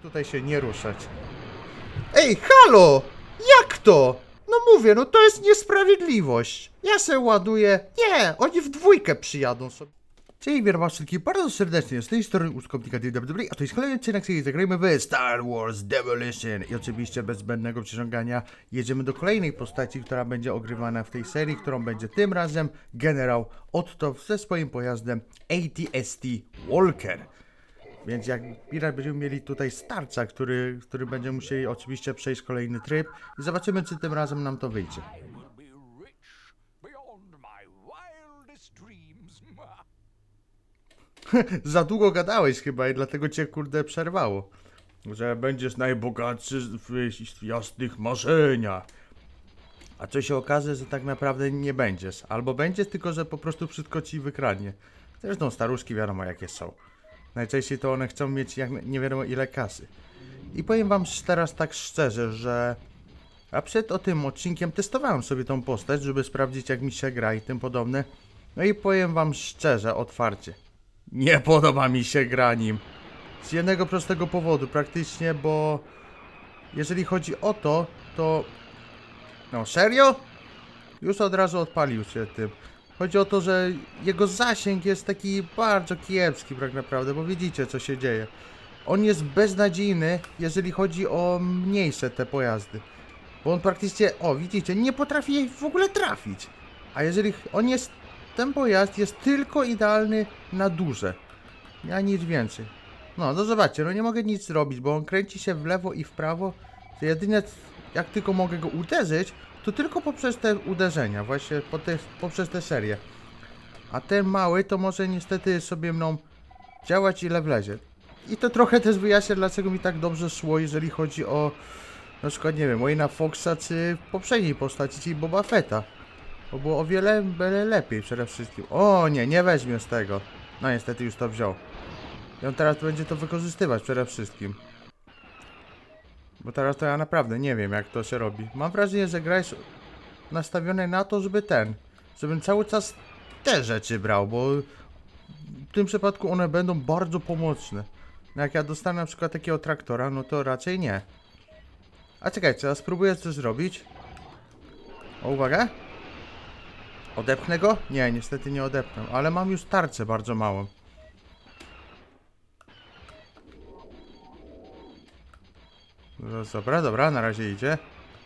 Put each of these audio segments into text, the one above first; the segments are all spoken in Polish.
tutaj się nie ruszać. Ej, halo! Jak to? No mówię, no to jest niesprawiedliwość. Ja se ładuję. Nie, oni w dwójkę przyjadą sobie. Cześć, witam was wszystkich bardzo serdecznie, z tej strony użytkownika DWW, a to jest kolejny odcinek, który zagrajmy w Star Wars Demolition. I oczywiście bez zbędnego przeciągania jedziemy do kolejnej postaci, która będzie ogrywana w tej serii, którą będzie tym razem generał Otto ze swoim pojazdem AT-ST Walker. Więc jak widać, będziemy mieli tutaj starca, który będzie musieli oczywiście przejść kolejny tryb i zobaczymy, czy tym razem nam to wyjdzie. Za długo gadałeś chyba i dlatego cię kurde przerwało. Że będziesz najbogatszy w jasnych marzeniach. A co się okaże, że tak naprawdę nie będziesz. Albo będziesz, tylko że po prostu wszystko ci wykradnie. Zresztą staruszki wiadomo jakie są. Najczęściej to one chcą mieć nie wiadomo ile kasy. I powiem wam teraz tak szczerze, że... A przed tym odcinkiem testowałem sobie tą postać, żeby sprawdzić jak mi się gra i tym podobne. No i powiem wam szczerze, otwarcie. Nie podoba mi się gra nim. Z jednego prostego powodu praktycznie, bo... Jeżeli chodzi o to, to... No serio? Już od razu odpalił się tym. Chodzi o to, że jego zasięg jest taki bardzo kiepski tak naprawdę, bo widzicie co się dzieje. On jest beznadziejny, jeżeli chodzi o mniejsze te pojazdy. Bo on praktycznie, o widzicie, nie potrafi jej w ogóle trafić. A jeżeli on jest, ten pojazd jest tylko idealny na duże. Ja nic więcej. No, no zobaczcie, no nie mogę nic zrobić, bo on kręci się w lewo i w prawo. To jedynie jak tylko mogę go uderzyć, to tylko poprzez te uderzenia, właśnie poprzez te serie. A ten mały to może niestety sobie mną działać ile wlezie. I to trochę też wyjaśnia, dlaczego mi tak dobrze szło, jeżeli chodzi o na przykład, nie wiem, Wayne'a Foxa czy poprzedniej postaci, czyli Boba Fetta. Bo było o wiele lepiej przede wszystkim. O nie, nie weźmie z tego. No niestety już to wziął. I on teraz będzie to wykorzystywać przede wszystkim. Bo teraz to ja naprawdę nie wiem jak to się robi. Mam wrażenie, że gra jest nastawiona na to, żebym cały czas te rzeczy brał, bo w tym przypadku one będą bardzo pomocne. No jak ja dostanę na przykład takiego traktora, no to raczej nie. A czekajcie, ja spróbuję coś zrobić. O, uwaga. Odepchnę go? Nie, niestety nie odepchnę, ale mam już tarczę bardzo małą. Dobra, dobra, na razie idzie.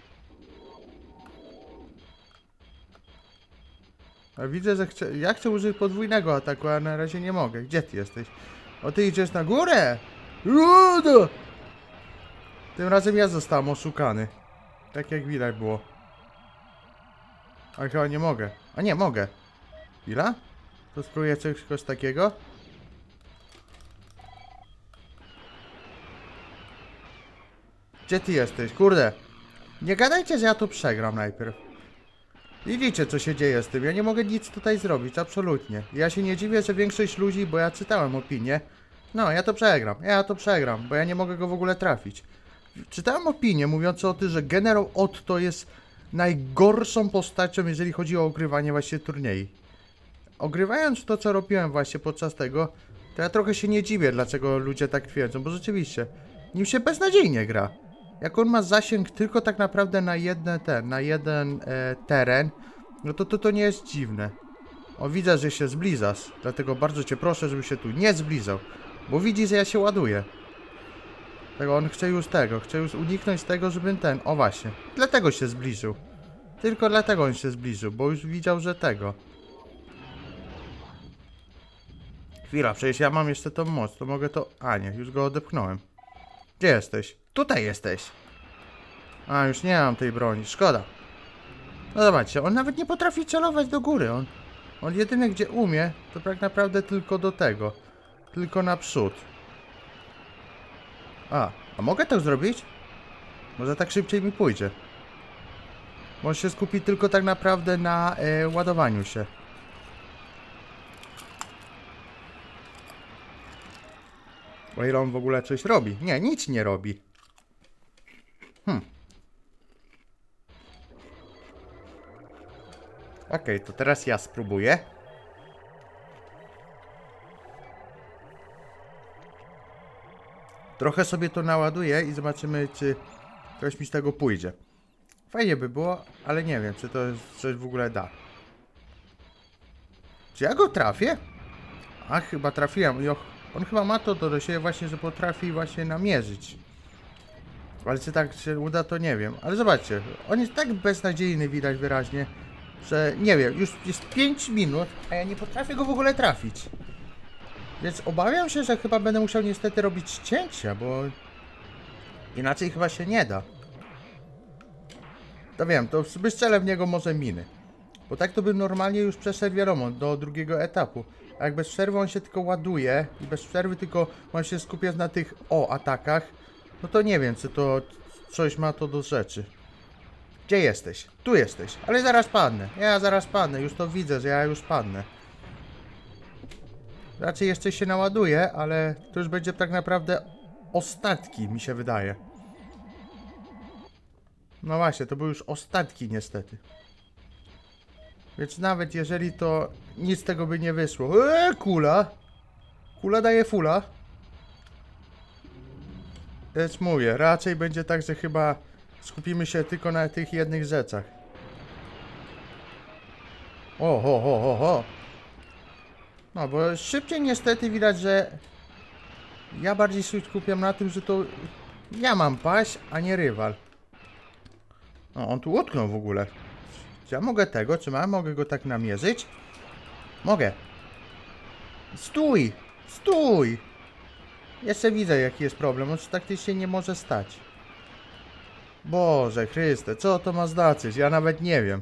A widzę, że ja chcę użyć podwójnego ataku, a na razie nie mogę. Gdzie ty jesteś? O, ty idziesz na górę! Rudo! Tym razem ja zostałem oszukany. Tak jak widać było. Ale chyba nie mogę. A nie, mogę. Chwila? To spróbuję czegoś takiego. Gdzie ty jesteś? Kurde. Nie gadajcie, że ja to przegram najpierw. Widzicie, co się dzieje z tym. Ja nie mogę nic tutaj zrobić, absolutnie. Ja się nie dziwię, że większość ludzi, bo ja czytałem opinię. No, ja to przegram, bo ja nie mogę go w ogóle trafić. Czytałem opinię mówiącą o tym, że generał Otto jest najgorszą postacią, jeżeli chodzi o ogrywanie właśnie turniej. Ogrywając to, co robiłem właśnie podczas tego, to ja trochę się nie dziwię, dlaczego ludzie tak twierdzą, bo rzeczywiście, nim się beznadziejnie gra. Jak on ma zasięg tylko tak naprawdę na jeden teren, no to nie jest dziwne. O, widzę, że się zbliżasz, dlatego bardzo cię proszę, żeby się tu nie zbliżał, bo widzi, że ja się ładuję. Tego on chce już uniknąć tego, żeby o właśnie, dlatego się zbliżył. Tylko dlatego on się zbliżył, bo już widział, że tego. Chwila, przecież ja mam jeszcze tą moc, to mogę to... A nie, już go odepchnąłem. Gdzie jesteś? Tutaj jesteś. A, już nie mam tej broni, szkoda. No zobaczcie, on nawet nie potrafi celować do góry, on jedyne gdzie umie, to tak naprawdę tylko do tego. Tylko naprzód. A mogę tak zrobić? Może tak szybciej mi pójdzie. Bo on się skupi tylko tak naprawdę na ładowaniu się. O ile on w ogóle coś robi. Nie, nic nie robi. Okej, to teraz ja spróbuję. Trochę sobie to naładuję i zobaczymy, czy coś mi z tego pójdzie. Fajnie by było, ale nie wiem, czy to coś w ogóle da. Czy ja go trafię? A, chyba trafiłem. I on chyba ma to do siebie właśnie, że potrafi właśnie namierzyć. Ale czy tak się uda, to nie wiem. Ale zobaczcie, on jest tak beznadziejny, widać wyraźnie, że nie wiem, już jest 5 minut, a ja nie potrafię go w ogóle trafić. Więc obawiam się, że chyba będę musiał niestety robić cięcia, bo inaczej chyba się nie da. To wiem, to wystrzelę w niego może miny. Bo tak to bym normalnie już przeszedł, wiadomo, do drugiego etapu. A jak bez przerwy on się tylko ładuje i bez przerwy tylko on się skupia na tych atakach, no to nie wiem, czy to coś ma to do rzeczy. Gdzie jesteś? Tu jesteś. Ale zaraz padnę. Ja zaraz padnę. Już to widzę, że ja już padnę. Raczej jeszcze się naładuje, ale to już będzie tak naprawdę ostatki, mi się wydaje. No właśnie, to były już ostatki niestety. Więc nawet jeżeli to nic z tego by nie wyszło. Kula! Kula daje fula. Więc mówię, raczej będzie tak, że chyba skupimy się tylko na tych jednych rzeczach. Ho. No, bo szybciej niestety widać, że ja bardziej się skupiam na tym, że to ja mam paść, a nie rywal. No, on tu utknął w ogóle. Czy ja mogę tego? Czy mogę go tak namierzyć? Mogę. Stój! Stój! Jeszcze widzę, jaki jest problem. On taktycznie nie może stać. Boże Chryste, co to ma znaczyć? Ja nawet nie wiem.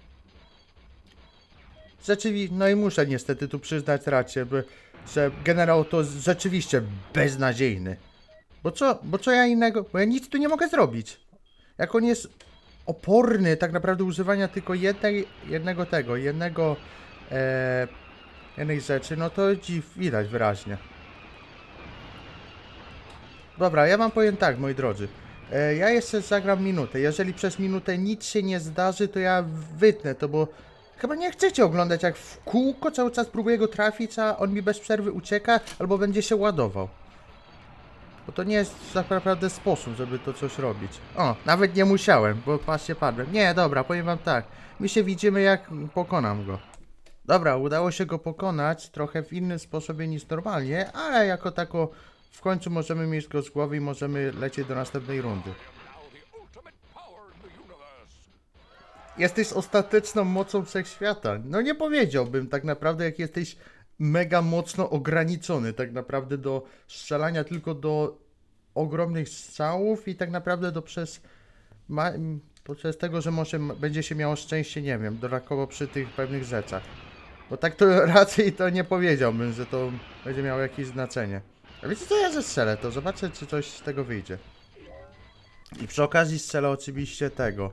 Rzeczywiście, no i muszę niestety tu przyznać rację, że generał to rzeczywiście beznadziejny. Bo co ja innego? Bo ja nic tu nie mogę zrobić. Jak on jest oporny tak naprawdę używania tylko jednej rzeczy, no to widać wyraźnie. Dobra, ja wam powiem tak, moi drodzy. Ja jeszcze zagram minutę. Jeżeli przez minutę nic się nie zdarzy, to ja wytnę to, bo chyba nie chcecie oglądać, jak w kółko cały czas próbuję go trafić, a on mi bez przerwy ucieka, albo będzie się ładował. Bo to nie jest tak naprawdę sposób, żeby to coś robić. O, nawet nie musiałem, bo patrzcie, padłem. Nie, dobra, powiem wam tak. My się widzimy, jak pokonam go. Dobra, udało się go pokonać trochę w innym sposobie niż normalnie, ale jako tako w końcu możemy mieć go z głowy i możemy lecieć do następnej rundy. Jesteś ostateczną mocą wszechświata. No nie powiedziałbym tak naprawdę, jak jesteś mega mocno ograniczony tak naprawdę do strzelania tylko do ogromnych strzałów i tak naprawdę poprzez tego, że może będzie się miało szczęście, nie wiem, dodatkowo przy tych pewnych rzeczach. Bo tak to raczej to nie powiedziałbym, że to będzie miało jakieś znaczenie. A wiecie co, ja zestrzelę to, zobaczę, czy coś z tego wyjdzie. I przy okazji strzelę oczywiście tego.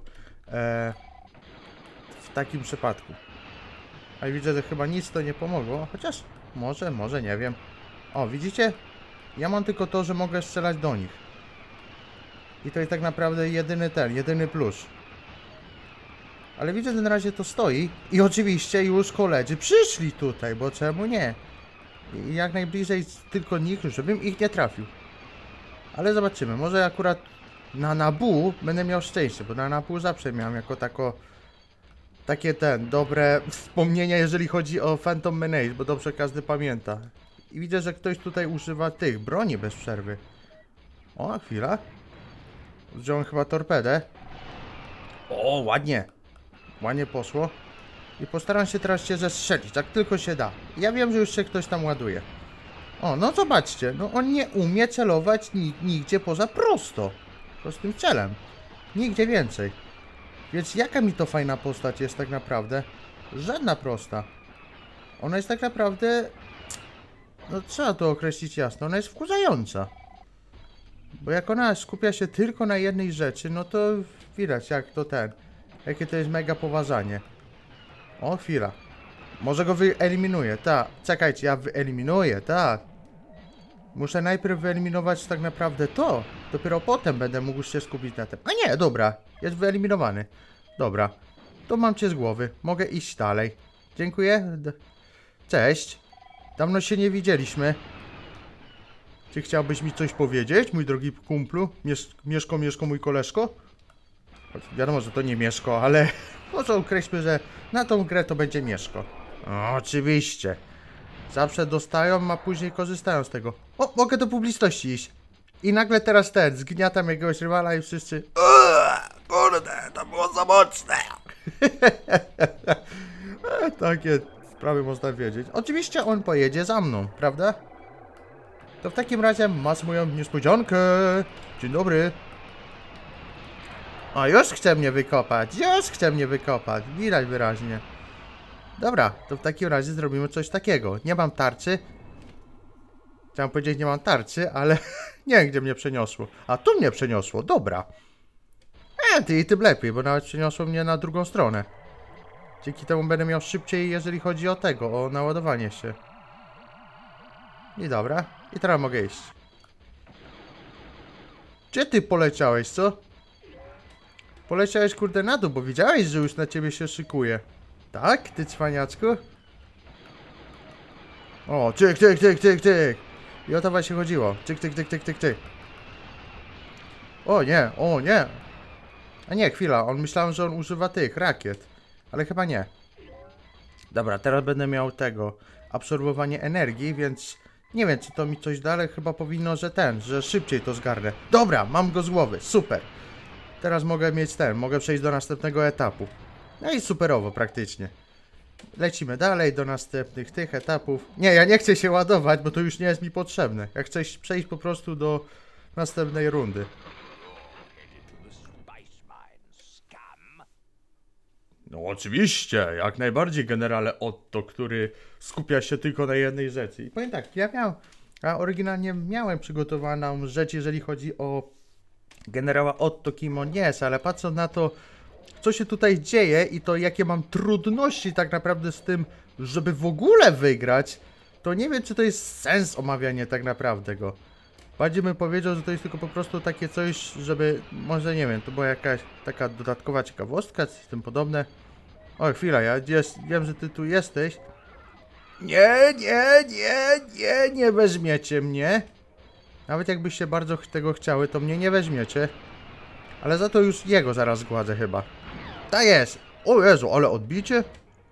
W takim przypadku. A widzę, że chyba nic to nie pomogło, chociaż może, nie wiem. O, widzicie? Ja mam tylko to, że mogę strzelać do nich. I to jest tak naprawdę jedyny plus. Ale widzę, że na razie to stoi. I oczywiście już koledzy przyszli tutaj, bo czemu nie? I jak najbliżej tylko nich, żebym ich nie trafił. Ale zobaczymy, może akurat na Nabu będę miał szczęście, bo na Nabu zawsze miałem jako takie dobre wspomnienia, jeżeli chodzi o Phantom Menace, bo dobrze każdy pamięta. I widzę, że ktoś tutaj używa tych broni bez przerwy. O, chwila. Wziąłem chyba torpedę. O, ładnie. Ładnie poszło. I postaram się teraz się zestrzelić, jak tylko się da. Ja wiem, że już się ktoś tam ładuje. O, no zobaczcie, no on nie umie celować nigdzie poza prostym celem. Nigdzie więcej. Więc jaka mi to fajna postać jest tak naprawdę? Żadna prosta. Ona jest tak naprawdę... No trzeba to określić jasno, ona jest wkurzająca. Bo jak ona skupia się tylko na jednej rzeczy, no to widać jakie to jest mega poważanie. O, chwila. Może go wyeliminuję, tak. Czekajcie, ja wyeliminuję, tak. Muszę najpierw wyeliminować tak naprawdę to. Dopiero potem będę mógł się skupić na tym. A nie, dobra. Jest wyeliminowany. Dobra. To mam cię z głowy. Mogę iść dalej. Dziękuję. Cześć. Dawno się nie widzieliśmy. Czy chciałbyś mi coś powiedzieć, mój drogi kumplu? Mieszko, mój koleżko? Wiadomo, że to nie Mieszko, ale może określmy, że na tą grę to będzie Mieszko. Oczywiście. Zawsze dostają, a później korzystają z tego. O, mogę do publiczności iść. I nagle teraz zgniatam jakiegoś rywala i wszyscy... Kurde, to było za mocne. Takie sprawy można wiedzieć. Oczywiście on pojedzie za mną, prawda? To w takim razie masz moją niespodziankę. Dzień dobry. O, już chce mnie wykopać. Widać wyraźnie. Dobra, to w takim razie zrobimy coś takiego. Nie mam tarczy. Chciałem powiedzieć, nie mam tarczy, ale nie wiem, gdzie mnie przeniosło. A tu mnie przeniosło, dobra. Ty i tym lepiej, bo nawet przeniosło mnie na drugą stronę. Dzięki temu będę miał szybciej, jeżeli chodzi o tego, o naładowanie się. I dobra, i teraz mogę iść. Gdzie ty poleciałeś, co? Poleciałeś kurde na dół, bo widziałeś, że już na ciebie się szykuje. Tak, ty cwaniaczku? O, cyk. I o to właśnie chodziło. Cyk. O nie. A nie, chwila, myślałem, że on używa tych rakiet. Ale chyba nie. Dobra, teraz będę miał tego. Absorbowanie energii, więc... Nie wiem, czy to mi coś da, ale chyba powinno, że szybciej to zgarnę. Dobra, mam go z głowy, super. Teraz mogę mieć mogę przejść do następnego etapu. No i superowo praktycznie. Lecimy dalej do następnych tych etapów. Nie, ja nie chcę się ładować, bo to już nie jest mi potrzebne. Ja chcę przejść po prostu do następnej rundy. No oczywiście, jak najbardziej generale Otto, który skupia się tylko na jednej rzeczy. I powiem tak, ja oryginalnie miałem przygotowaną rzecz, jeżeli chodzi o generała Otto, kim on jest, ale patrząc na to, co się tutaj dzieje i to jakie mam trudności tak naprawdę z tym, żeby w ogóle wygrać, to nie wiem, czy to jest sens omawiania tak naprawdę go. Bardziej bym powiedział, że to jest tylko po prostu takie coś, żeby, może nie wiem, to była jakaś taka dodatkowa ciekawostka, coś tym podobne. O, chwila, ja wiem, że ty tu jesteś. Nie weźmiecie mnie. Nawet jakbyście bardzo tego chciały, to mnie nie weźmiecie. Ale za to już jego zaraz zgładzę chyba. Tak jest. O Jezu, ale odbicie.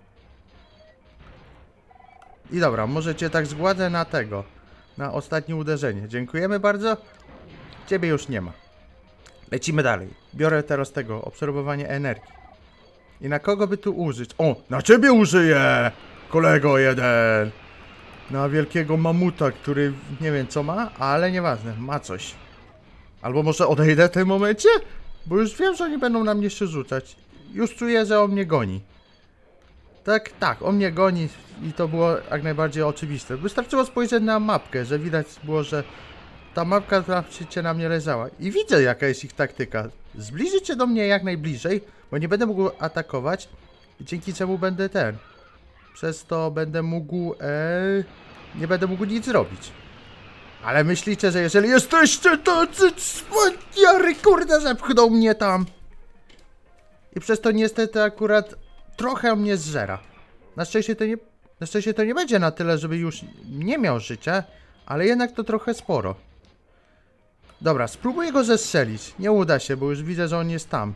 I dobra, możecie tak zgładzę na tego. Na ostatnie uderzenie. Dziękujemy bardzo. Ciebie już nie ma. Lecimy dalej. Biorę teraz tego, obserwowanie energii. I na kogo by tu użyć? O, na ciebie użyję! Kolego jeden! Na wielkiego mamuta, który nie wiem co ma, ale nieważne, ma coś. Albo może odejdę w tym momencie? Bo już wiem, że oni będą na mnie się rzucać. Już czuję, że on mnie goni. Tak, on mnie goni i to było jak najbardziej oczywiste. Wystarczyło spojrzeć na mapkę, że widać było, że ta mapka zawsze na mnie leżała. I widzę, jaka jest ich taktyka. Zbliżyć się do mnie jak najbliżej, bo nie będę mógł atakować. I dzięki czemu będę przez to będę mógł... nie będę mógł nic zrobić. Ale myślicie, że jeżeli jesteście tacy cwaniary, kurde, zepchnął mnie tam. I przez to niestety akurat trochę mnie zżera. Na szczęście to nie będzie na tyle, żeby już nie miał życia, ale jednak to trochę sporo. Dobra, spróbuję go zestrzelić. Nie uda się, bo już widzę, że on jest tam.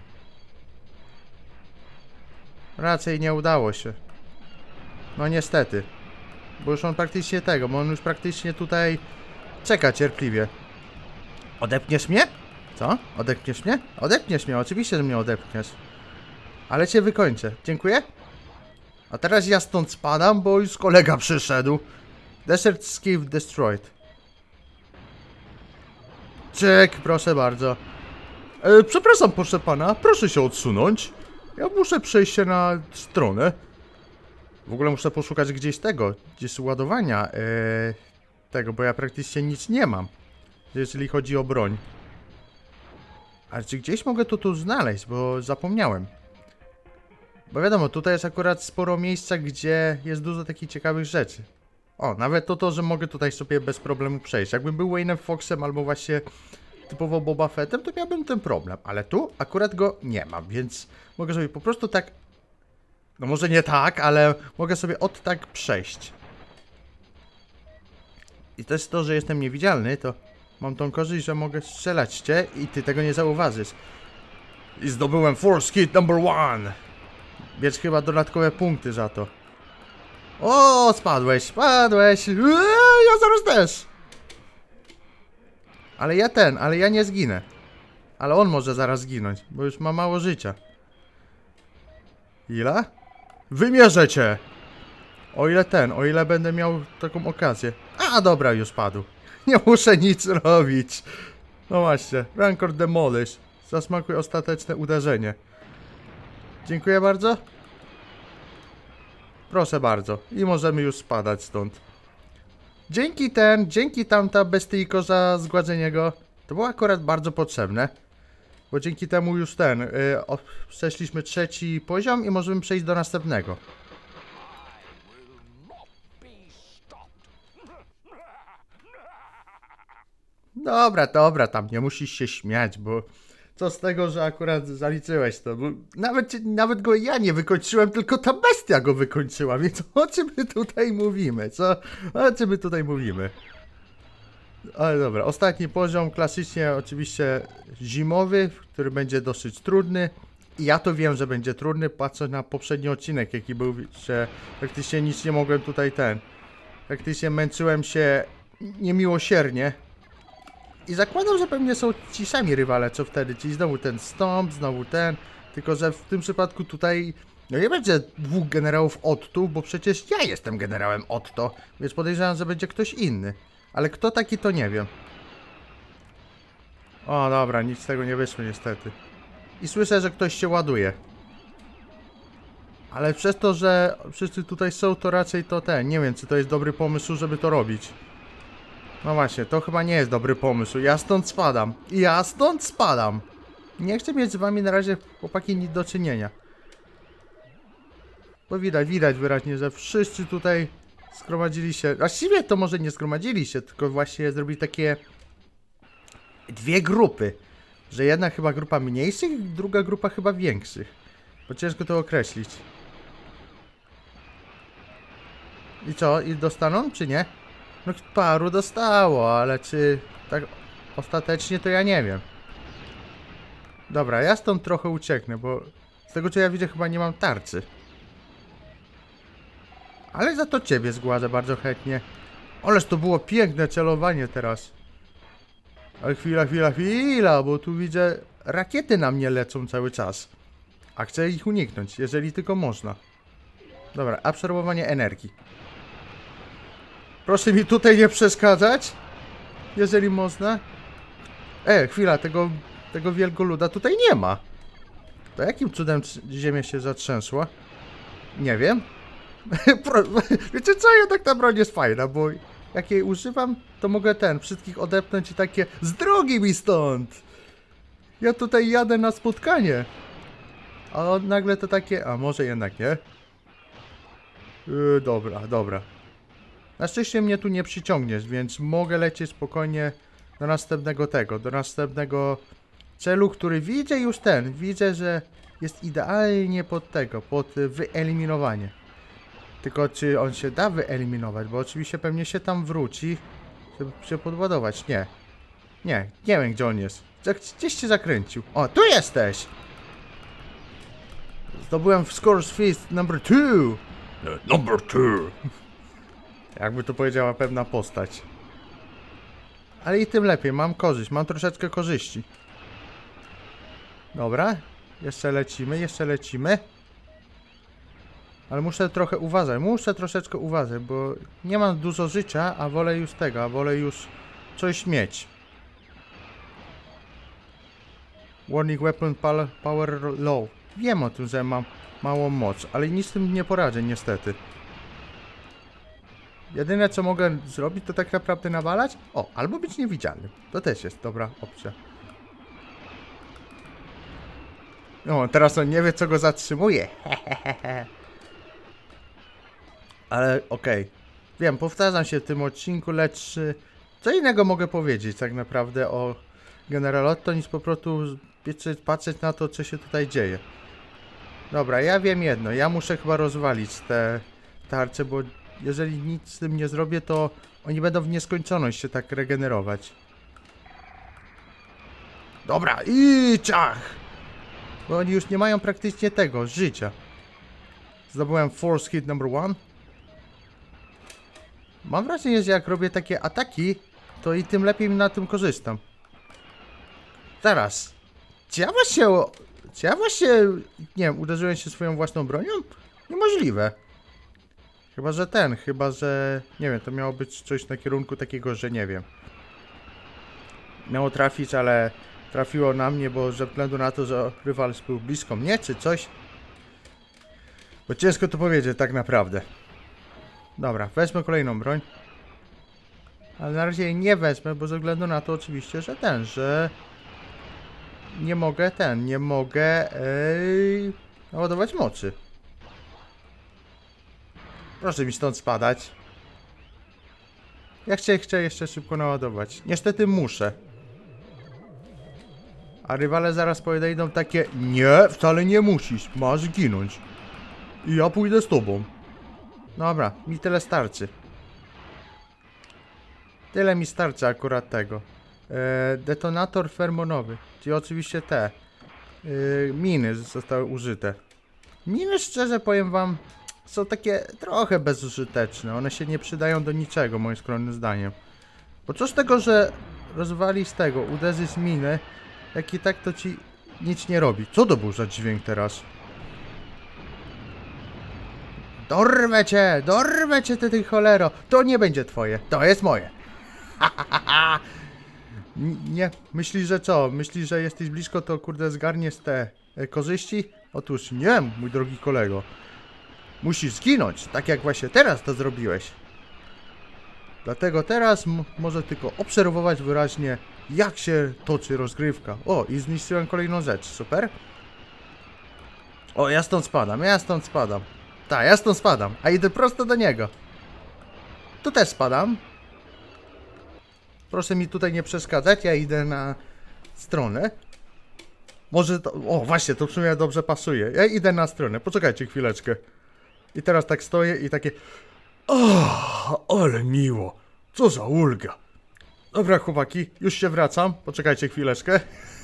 Raczej nie udało się. No niestety. Bo już on praktycznie bo on już praktycznie tutaj czeka cierpliwie. Odepniesz mnie? Co? Odepniesz mnie? Odepniesz mnie, oczywiście, że mnie odepniesz. Ale cię wykończę. Dziękuję. A teraz ja stąd spadam, bo już kolega przyszedł. Desert Skiff destroyed. Czek, proszę bardzo. Przepraszam, proszę pana, proszę się odsunąć. Ja muszę przejść się na stronę. W ogóle muszę poszukać gdzieś gdzie jest ładowania bo ja praktycznie nic nie mam, jeżeli chodzi o broń. Ale czy gdzieś mogę to tu znaleźć, bo zapomniałem. Bo wiadomo, tutaj jest akurat sporo miejsca, gdzie jest dużo takich ciekawych rzeczy. O, nawet to, że mogę tutaj sobie bez problemu przejść. Jakbym był Wayne'em Foxem albo właśnie typowo Boba Fettem, to miałbym ten problem. Ale tu akurat go nie mam, więc mogę sobie po prostu tak... No może nie tak, ale mogę sobie tak przejść. I to jest to, że jestem niewidzialny, to mam tą korzyść, że mogę strzelać cię i ty tego nie zauważysz. I zdobyłem Force Hit number 1. Bierz chyba dodatkowe punkty za to. O, spadłeś, spadłeś. Ja zaraz też. Ale ja nie zginę. Ale on może zaraz zginąć, bo już ma mało życia. Ile? Wymierzę cię! O ile będę miał taką okazję. A, dobra, już padł. Nie muszę nic robić. No właśnie, Rancor Demolish. Zasmakuj ostateczne uderzenie. Dziękuję bardzo. Proszę bardzo. I możemy już spadać stąd. Dzięki tamta bestyjko za zgładzenie go. To było akurat bardzo potrzebne. Bo dzięki temu już przeszliśmy 3. poziom i możemy przejść do następnego. Dobra, tam nie musisz się śmiać, bo co z tego, że akurat zaliczyłeś to, bo nawet go ja nie wykończyłem, tylko ta bestia go wykończyła, więc o czym my tutaj mówimy, co? O czym my tutaj mówimy? Ale dobra, ostatni poziom, klasycznie oczywiście zimowy, który będzie dosyć trudny. I ja to wiem, że będzie trudny, patrzę na poprzedni odcinek, jaki był, że praktycznie nic nie mogłem tutaj praktycznie męczyłem się niemiłosiernie. I zakładam, że pewnie są ci sami rywale, co wtedy, czyli znowu ten Stomp, znowu ten, tylko że w tym przypadku tutaj, no nie będzie 2 generałów Otto, bo przecież ja jestem generałem Otto, więc podejrzewam, że będzie ktoś inny. Ale kto taki, to nie wiem. O, dobra, nic z tego nie wyszło niestety. I słyszę, że ktoś się ładuje. Ale przez to, że wszyscy tutaj są, to raczej to nie wiem, czy to jest dobry pomysł, żeby to robić. No właśnie, to chyba nie jest dobry pomysł. Ja stąd spadam. Nie chcę mieć z wami na razie, chłopaki, nic do czynienia. Bo widać wyraźnie, że wszyscy tutaj zgromadzili się. Właściwie to może nie zgromadzili się, tylko właśnie zrobili takie 2 grupy. Że jedna chyba grupa mniejszych, druga grupa chyba większych. Bo ciężko to określić. I co? I dostaną, czy nie? No paru dostało, ale czy tak ostatecznie to ja nie wiem. Dobra, ja stąd trochę ucieknę, bo z tego co ja widzę chyba nie mam tarczy. Ale za to ciebie zgładzę bardzo chętnie. Ależ to było piękne celowanie teraz. Ale chwila, bo tu widzę rakiety na mnie lecą cały czas. A chcę ich uniknąć, jeżeli tylko można. Dobra, absorbowanie energii. Proszę mi tutaj nie przeszkadzać. Jeżeli można. Chwila, tego wielkoluda tutaj nie ma. To jakim cudem ziemia się zatrzęsła? Nie wiem. Wiecie co, jednak ta broń jest fajna, bo jak jej używam, to mogę wszystkich odepnąć i takie z drogi mi stąd! Ja tutaj jadę na spotkanie. A nagle to takie, a może jednak nie? Dobra. Na szczęście mnie tu nie przyciągniesz, więc mogę lecieć spokojnie do następnego celu, który widzę już widzę, że jest idealnie pod wyeliminowanie. Tylko czy on się da wyeliminować, bo oczywiście pewnie się tam wróci, żeby się podładować. Nie wiem gdzie on jest. Gdzieś się zakręcił. O, tu jesteś! Zdobyłem Scorch Fist number 2. Number 2. Jakby to powiedziała pewna postać. Ale i tym lepiej, mam troszeczkę korzyści. Dobra, jeszcze lecimy. Ale muszę troszeczkę uważać, bo nie mam dużo życia, a wolę już coś mieć. Warning weapon power low. Wiem o tym, że mam małą moc, ale nic z tym nie poradzę niestety. Jedyne co mogę zrobić, to tak naprawdę nawalać. O, albo być niewidzialnym. To też jest dobra opcja. No, teraz on nie wie co go zatrzymuje. Ale okej. Wiem, powtarzam się w tym odcinku, lecz co innego mogę powiedzieć tak naprawdę o General Otto, niż po prostu patrzeć na to, co się tutaj dzieje. Dobra, ja wiem jedno, ja muszę chyba rozwalić te tarcze, bo jeżeli nic z tym nie zrobię, to Oni będą w nieskończoność się tak regenerować. Dobra, i ciach! Bo oni już nie mają praktycznie tego, życia. Zdobyłem force hit number 1. Mam wrażenie, że jak robię takie ataki, to i tym lepiej na tym korzystam. Teraz. Czy ja właśnie, nie wiem, uderzyłem się swoją własną bronią? Niemożliwe. Chyba, że, nie wiem, to miało być coś na kierunku takiego, że nie wiem. Miało trafić, ale trafiło na mnie, bo ze względu na to, że rywal był blisko mnie, czy coś. Bo ciężko to powiedzieć tak naprawdę. Dobra, wezmę kolejną broń. Ale na razie jej nie wezmę, bo ze względu na to oczywiście, że nie mogę naładować mocy. Proszę mi stąd spadać. Ja chcę jeszcze szybko naładować. Niestety muszę. A rywale zaraz podejdą takie: nie, wcale nie musisz, masz ginąć. I ja pójdę z tobą. Dobra, mi tyle starczy. Tyle mi starczy akurat tego. Detonator feromonowy, czyli oczywiście te miny zostały użyte. Miny, szczerze powiem wam, są takie trochę bezużyteczne. One się nie przydają do niczego, moim skromnym zdaniem. Bo co z tego, że rozwali z tego, uderzy z miny, jak i tak to ci nic nie robi. Co to był za dźwięk teraz? Dorwę cię ty cholero. To nie będzie twoje, to jest moje. Nie, myślisz, że co? Myślisz, że jesteś blisko, to kurde zgarniesz te korzyści? Otóż nie, mój drogi kolego. Musisz zginąć, tak jak właśnie teraz to zrobiłeś. Dlatego teraz może tylko obserwować wyraźnie, jak się toczy rozgrywka. O, i zniszczyłem kolejną rzecz, super. O, ja stąd spadam. Tak, ja stąd spadam, a idę prosto do niego. Tu też spadam. Proszę mi tutaj nie przeszkadzać, ja idę na stronę. Może to... O, właśnie, to w sumie dobrze pasuje. Ja idę na stronę, poczekajcie chwileczkę. I teraz tak stoję i takie... O, ale miło. Co za ulga. Dobra, chłopaki, już się wracam. Poczekajcie chwileczkę.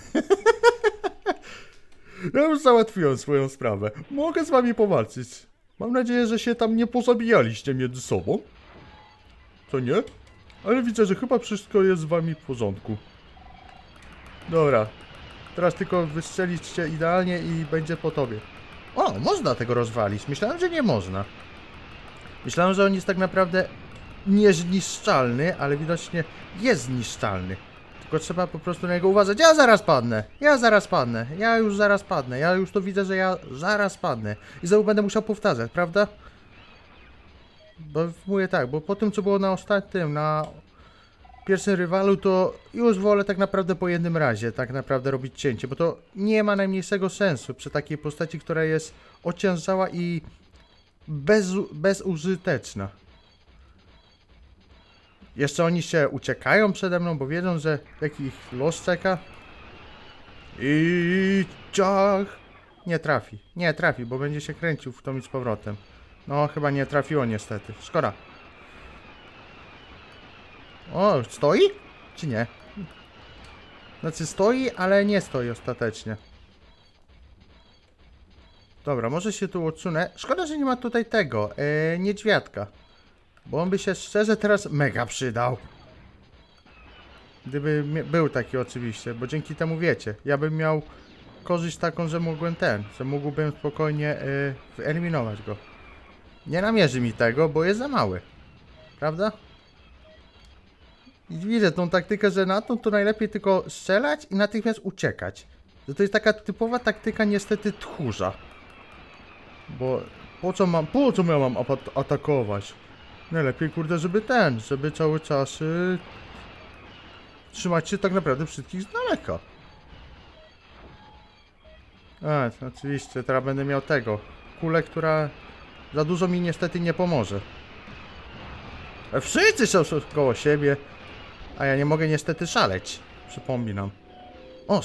Ja już załatwiłem swoją sprawę. Mogę z wami powalczyć. Mam nadzieję, że się tam nie pozabijaliście między sobą. Co nie? Ale widzę, że chyba wszystko jest z wami w porządku. Dobra. Teraz tylko wystrzelić się idealnie i będzie po tobie. O, można tego rozwalić. Myślałem, że nie można. Myślałem, że on jest tak naprawdę niezniszczalny, ale widocznie jest zniszczalny. Tylko trzeba po prostu na niego uważać. Ja zaraz padnę. Ja już zaraz padnę. Ja już to widzę, że ja zaraz padnę. I znowu będę musiał powtarzać, prawda? Bo mówię tak, bo po tym, co było na ostatnim, na pierwszym rywalu, to już wolę tak naprawdę po jednym razie tak naprawdę robić cięcie, bo to nie ma najmniejszego sensu przy takiej postaci, która jest ociężała i bezużyteczna. Jeszcze oni się uciekają przede mną, bo wiedzą, że jaki ich los czeka. I ciach! Nie trafi, bo będzie się kręcił w to i z powrotem. No, chyba nie trafiło niestety. Szkoda. O, stoi? Czy nie? Znaczy stoi, ale nie stoi ostatecznie. Dobra, może się tu odsunę. Szkoda, że nie ma tutaj tego, niedźwiadka. Bo on by się szczerze teraz mega przydał. Gdyby był taki oczywiście, bo dzięki temu wiecie, ja bym miał korzyść taką, że mógłbym spokojnie wyeliminować go. Nie namierzy mi tego, bo jest za mały. Prawda? I widzę tą taktykę, że na to najlepiej tylko strzelać i natychmiast uciekać. Że to jest taka typowa taktyka niestety tchórza. Bo po co ja mam atakować? Najlepiej kurde, żeby cały czas trzymać się tak naprawdę wszystkich z daleka. Oczywiście, teraz będę miał kulę, która za dużo mi niestety nie pomoże. Wszyscy są koło siebie, a ja nie mogę niestety szaleć. Przypominam. O,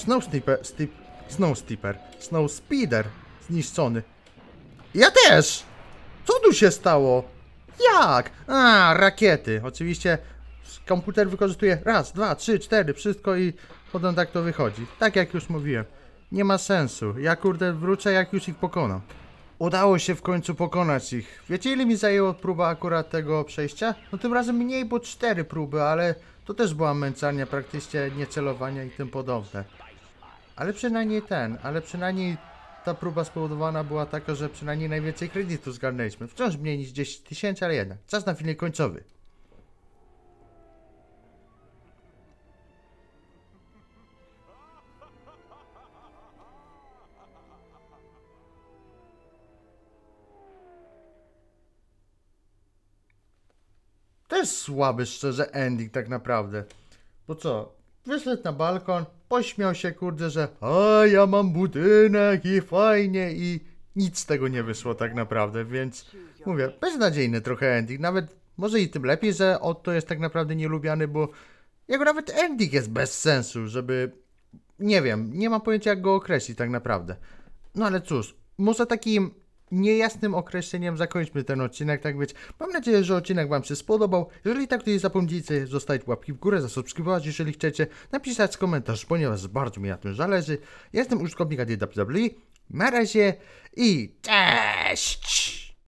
Snow Speeder zniszczony. Ja też! Co tu się stało? Jak? A, rakiety. Oczywiście komputer wykorzystuje raz, dwa, trzy, cztery, wszystko i potem tak to wychodzi. Tak jak już mówiłem. Nie ma sensu. Ja kurde wrócę jak już ich pokonam. Udało się w końcu pokonać ich. Wiecie ile mi zajęło próba akurat tego przejścia? No tym razem mniej, bo 4 próby, ale to też była męczarnia, praktycznie niecelowania i tym podobne. Ale przynajmniej ta próba spowodowana była taka, że przynajmniej najwięcej kredytu zgarnęliśmy. Wciąż mniej niż 10 tysięcy, ale jednak. Czas na film końcowy. To jest słaby, szczerze, ending tak naprawdę. Bo co? Wyszedł na balkon, pośmiał się, kurde, że a ja mam budynek i fajnie i nic z tego nie wyszło tak naprawdę, więc mówię, beznadziejny trochę ending, nawet może i tym lepiej, że Otto jest tak naprawdę nielubiany, bo jego nawet ending jest bez sensu, żeby, nie wiem, nie mam pojęcia jak go określić tak naprawdę. No ale cóż, może takim niejasnym określeniem zakończmy ten odcinek, tak więc mam nadzieję, że odcinek wam się spodobał. Jeżeli tak, to nie zapomnijcie zostawić łapki w górę, zasubskrybować, jeżeli chcecie, napisać komentarz, ponieważ bardzo mi na tym zależy. Jestem użytkownik WWE, na razie i cześć!